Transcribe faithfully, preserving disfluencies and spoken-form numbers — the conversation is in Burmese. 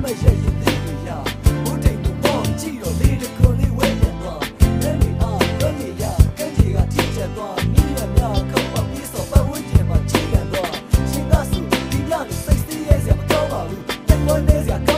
မရဲ့ရင်သေးတွေရဘုတိတ်ကိုမောကြည့်တော့လေးတကွန်လေးဝဲပြန်သွားလက်နေအားလွတ်နေရကန်းကြီးကထိချက်သွားမိရမြခောက်ပတ်ပြီးစောပတ်ဝန်းကျင်မှာချိန်ကန်သွားရှင်ကဆိုဒီညနေစိတ်စီးရဲစရာမကောင်းပါဘူးတိတ်ဝန်းနေစရာ